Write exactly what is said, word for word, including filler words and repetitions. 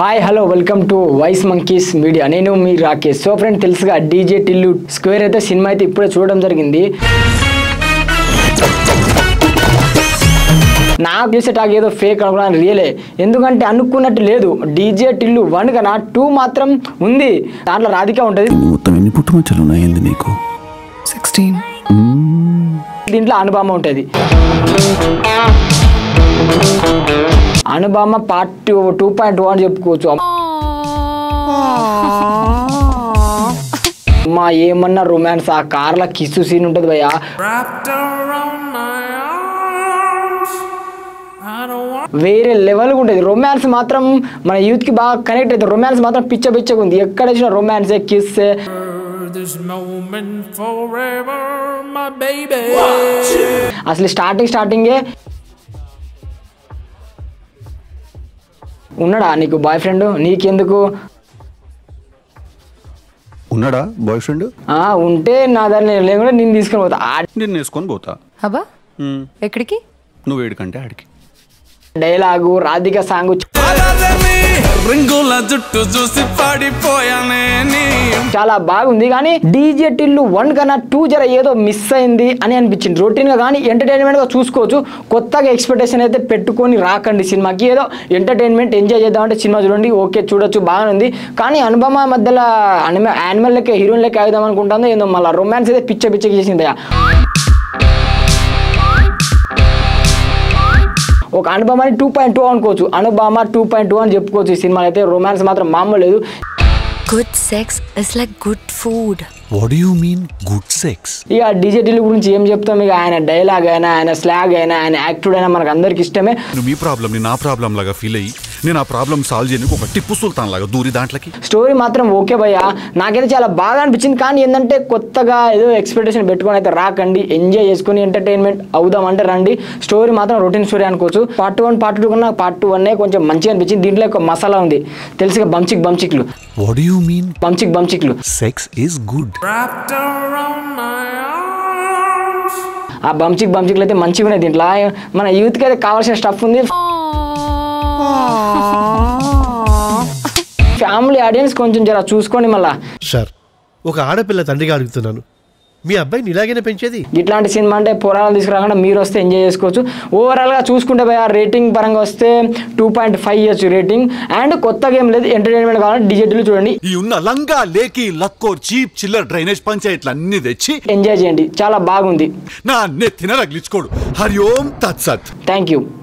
Hi hello welcome to voice monkeys media. నేను మీ Rakesh. So friend తెలుసుగా డీజే టిల్లు స్క్వేర్ అయితే సినిమా అయితే ఇప్పుడే చూడడం జరిగింది. నాకు చేసే టాక్ ఏదో ఫేక్ అనుకున్నాను, రియలే. ఎందుకంటే అనుకున్నట్టు లేదు. డీజే టిల్లు వన్ కన్నా టూ మాత్రం ఉంది. దాంట్లో రాధిక ఉంటుంది, దీంట్లో అనుభవం ఉంటుంది. అనుభవ part two two point one చెప్పుకోవచ్చు. మా ఏమన్నా రొమాన్స్ ఆ కార్ల కిస్సు సీన్ ఉంటుంది భయ్యా, వేరే లెవెల్ ఉంటుంది. రొమాన్స్ మాత్రం మన యూత్ కి బాగా కనెక్ట్ అవుతుంది. రొమాన్స్ మాత్రం పిచ్చ పిచ్చగా ఉంది. ఎక్కడ వచ్చిన రొమాన్స్ కిస్. అసలు స్టార్టింగ్ స్టార్టింగే ఉన్నాడా నీకు బాయ్ ఫ్రెండ్? నీకెందుకు ఉన్నాడా బాయ్ ఫ్రెండ్? ఉంటే నా దాన్ని లేకుండా నేను తీసుకొని పోతా. నేను వేసుకొని పోతా. అబ్బా ఎక్కడికి? నువ్వు ఏడికంటే ఆడికి. డైలాగు రాధిక సాంగ్ చాలా బాగుంది. కానీ డీజే టిల్లు వన్ కన్నా టూ జర ఏదో మిస్ అయింది అని అనిపించింది. రొటీన్ గా కానీ ఎంటర్టైన్మెంట్ గా చూసుకోవచ్చు. కొత్తగా ఎక్స్పెక్టేషన్ అయితే పెట్టుకొని రాకండి సినిమాకి. ఏదో ఎంటర్టైన్మెంట్ ఎంజాయ్ చేద్దామంటే సినిమా చూడండి, ఓకే చూడొచ్చు, బాగానే ఉంది. కానీ అనుభవ మధ్యలో యానిమల్ లెక్క హీరోయిన్ లెక్క ఆగుదాం అనుకుంటుందో ఏందో మళ్ళీ రొమాన్స్ అయితే పిచ్చ పిచ్చకి చేసింది. ఒక అనుభవ టూ పాయింట్ టూ అనుకోవచ్చు. అనుభవ టూ పాయింట్ టూ అని చెప్పుకోవచ్చు. ఈ సినిమా అయితే రొమాన్స్ మాత్రం మామూలు లేదు. Good sex is like good food. What do you mean good sex? ఇక డీజే టిల్లు గురించి ఏం చెప్తాం. ఇక ఆయన డైలాగ్ అయినా, ఆయన స్లాగ్ అయినా, ఆయన యాక్టివ్ అయినా మనకు అందరికి ఇష్టమే. మీ ప్రాబ్లమ్ ని నా ప్రాబ్లం లాగా ఫీల్ అయ్యి నేను ఆ ప్రాబ్లం సాల్వ్ చేయడానికి ఒక టిప్పు సుల్తాన్ లాగా దూరి దాంట్లోకి. స్టోరీ మాత్రం ఓకే భయ్యా, నాకైతే చాలా బాగా అనిపించింది. కానీ ఏంటంటే కొత్తగా ఏదో ఎక్స్పెక్టేషన్ పెట్టుకొని అయితే రాకండి. ఎంజాయ్ చేసుకుని ఎంటర్టైన్మెంట్ అవుదామంటే రండి. స్టోరీ మాత్రం రొటీన్ స్టోరీ అనుకోవచ్చు. పార్ట్ వన్ పార్ట్ టూ కన్నా పార్ట్ టూ అనే కొంచెం మంచిగా అనిపించింది. దీంట్లో ఒక మసాలా ఉంది తెలుసుగా, బంచిక్ బంచిక్లు. What do you mean? బంచిక్ బంచిక్లు. Sex is good. ఆ బంచిక్ బంచిక్లు అయితే మంచిగా ఉన్నాయి. దీంట్లో మన యూత్కి అయితే కావాల్సిన స్టఫ్ ఉంది. ఫ్యామిలీ ఆడియన్స్ కొంచెం జర చూసుకోండి. మళ్ళా సార్, ఒక ఆడపిల్ల తండ్రిగా అడుగుతున్నాను, మీ అబ్బాయిని ఇలాగైనా పెంచేది? ఇట్లాంటి సినిమా అంటే పురాణాలు తీసుకురాకుండా మీరు వస్తే ఎంజాయ్ చేసుకోవచ్చు. ఓవరాల్గా చూసుకుంటే భయ రేటింగ్ పరంగా వస్తే two point five years rating. And కొత్తగా ఏం లేదు, ఎంటర్టైన్మెంట్ కావాలంటే డిజిటల్ చూడండి. ఈ ఉన్న లంగా లేకి లక్కో చీప్ చిల్లర్ డ్రైనేజ్ పంచాయతీలు అన్ని తెచ్చి ఎంజాయ్ చేయండి. చాలా బాగుంది. నా నెత్తిన రగిలించుకోడు. హరి ఓం తత్సత్. Thank you.